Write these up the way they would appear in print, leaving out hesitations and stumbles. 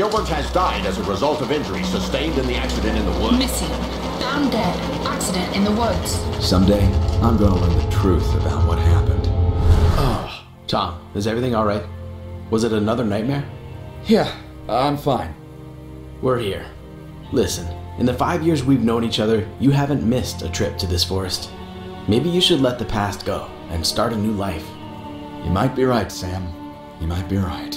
Gilbert has died as a result of injuries sustained in the accident in the woods. Missing. Found dead. Accident in the woods. Someday, I'm gonna learn the truth about what happened. Oh, Tom, is everything all right? Was it another nightmare? Yeah, I'm fine. We're here. Listen, in the 5 years we've known each other, you haven't missed a trip to this forest. Maybe you should let the past go and start a new life. You might be right, Sam. You might be right.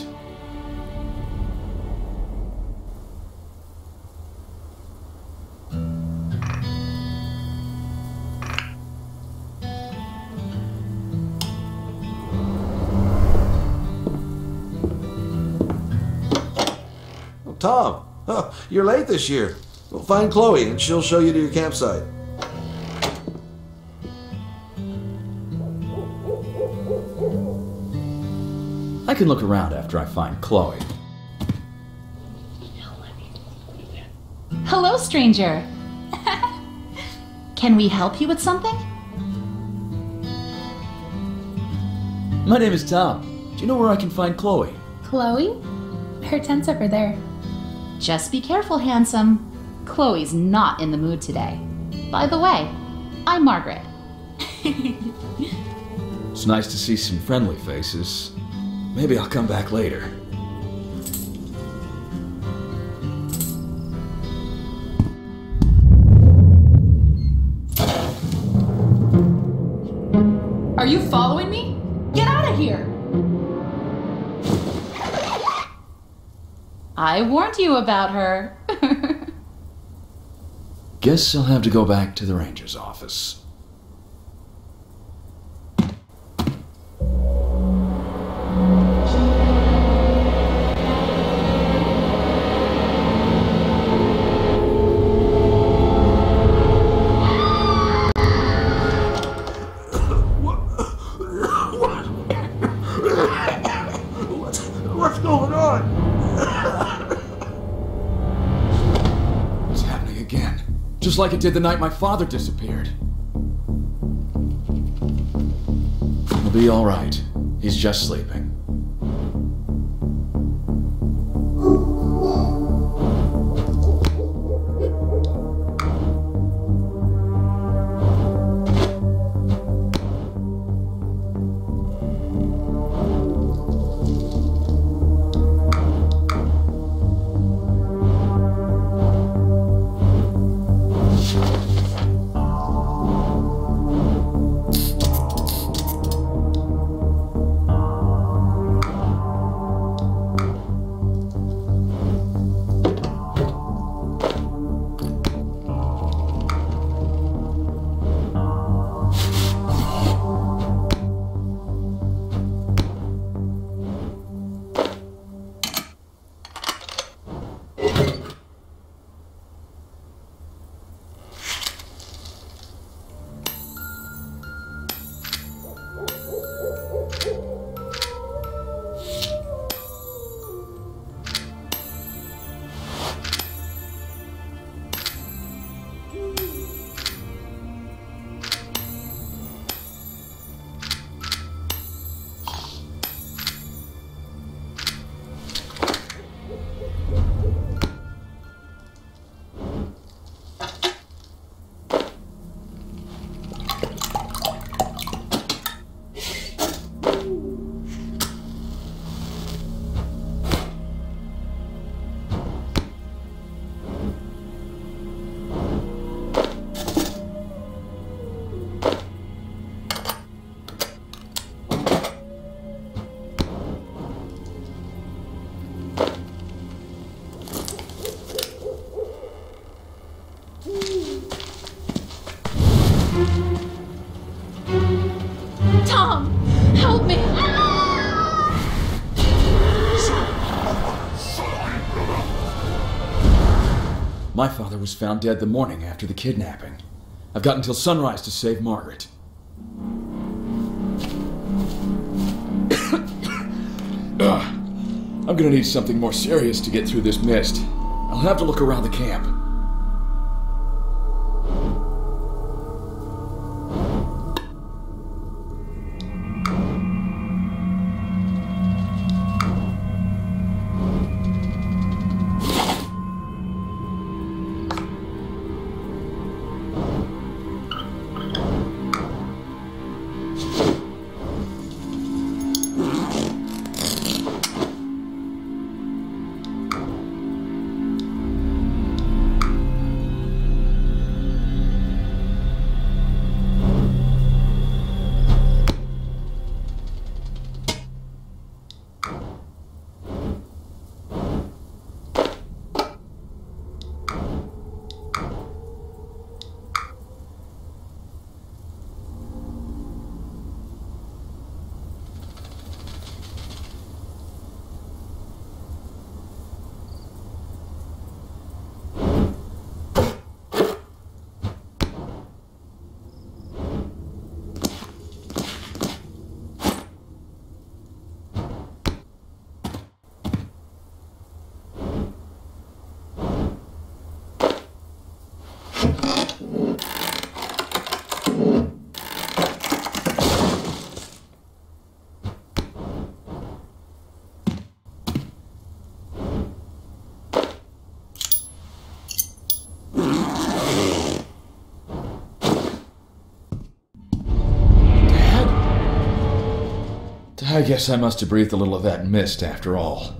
Tom, you're late this year. We'll find Chloe and she'll show you to your campsite. I can look around after I find Chloe. Hello, stranger. Can we help you with something? My name is Tom. Do you know where I can find Chloe? Chloe? Her tent's over there. Just be careful, handsome. Chloe's not in the mood today. By the way, I'm Margaret. It's nice to see some friendly faces. Maybe I'll come back later. Are you following me? Get out of here! I warned you about her. Guess I'll have to go back to the ranger's office. What's going on? It's happening again. Just like it did the night my father disappeared. He'll be all right. He's just sleeping. Tom! Help me! My father was found dead the morning after the kidnapping. I've got until sunrise to save Margaret. I'm gonna need something more serious to get through this mist. I'll have to look around the camp. I guess I must have breathed a little of that mist after all.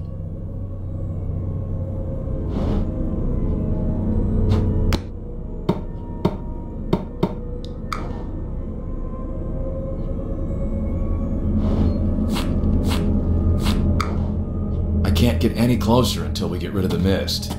I can't get any closer until we get rid of the mist.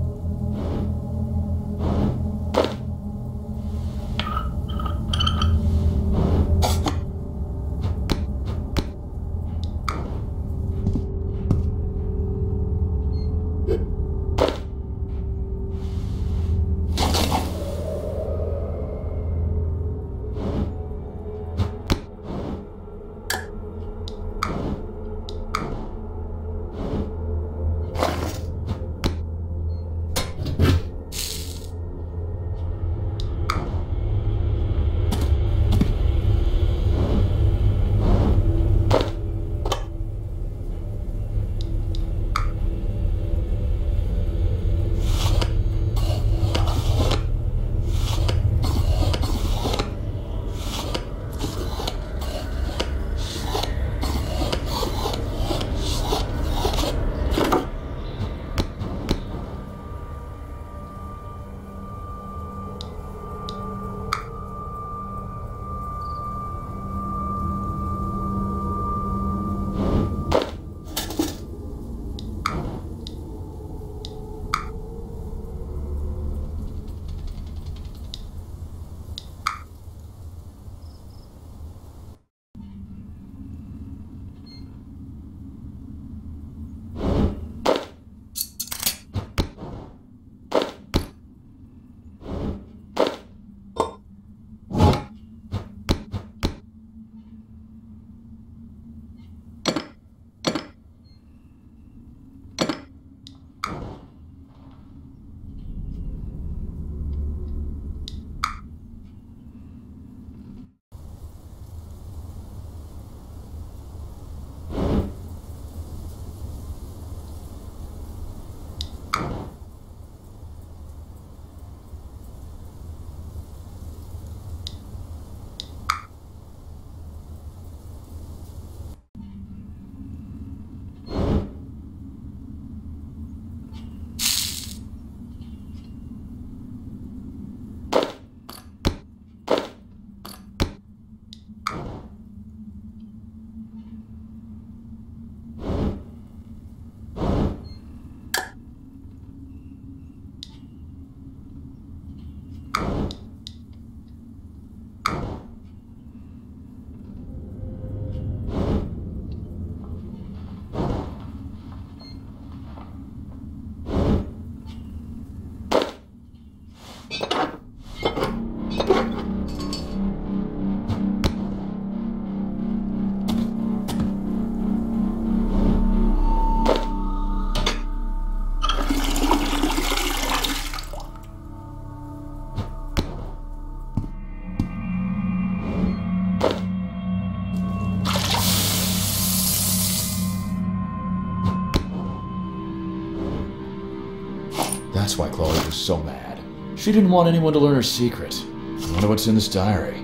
That's why Chloe was so mad. She didn't want anyone to learn her secret. I wonder what's in this diary.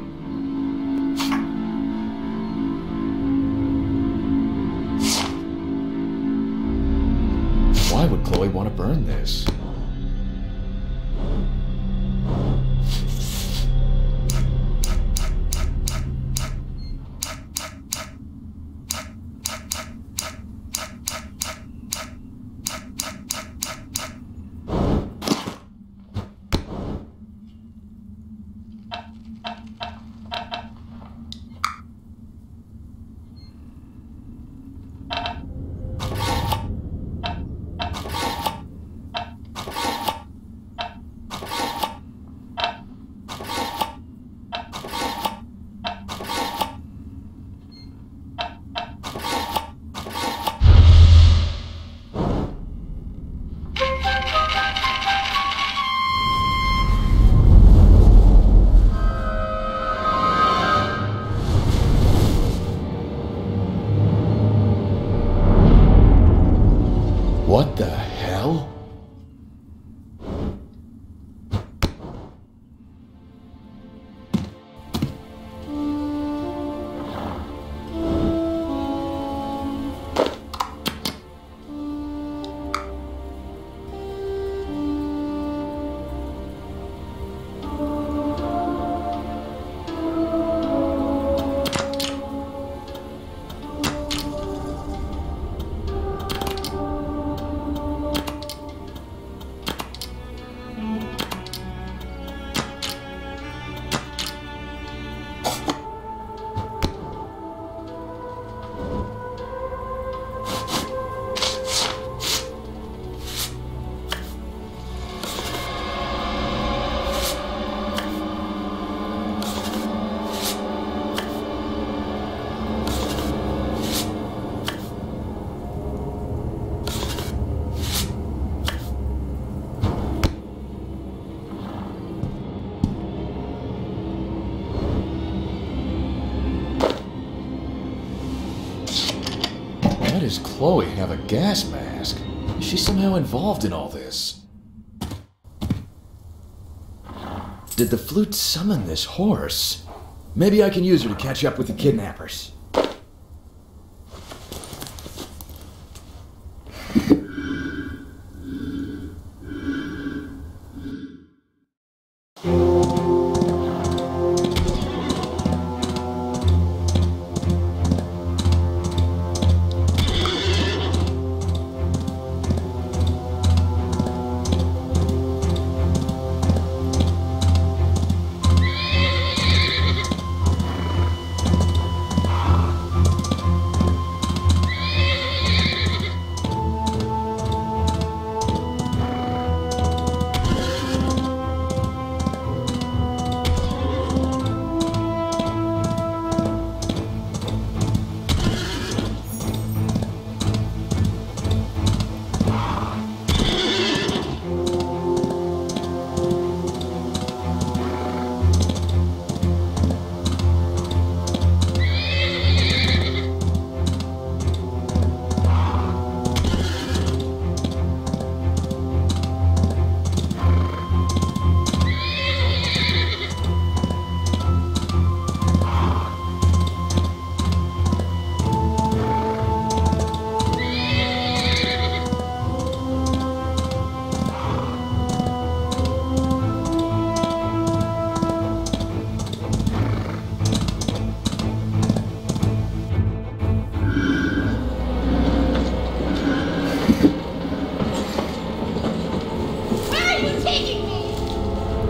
Why would Chloe want to burn this? does Chloe have a gas mask? Is she somehow involved in all this? Did the flute summon this horse? Maybe I can use her to catch up with the kidnappers.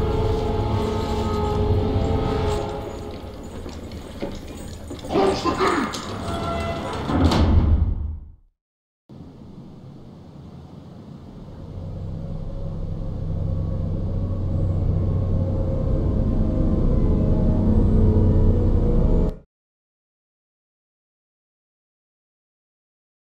Close the gate!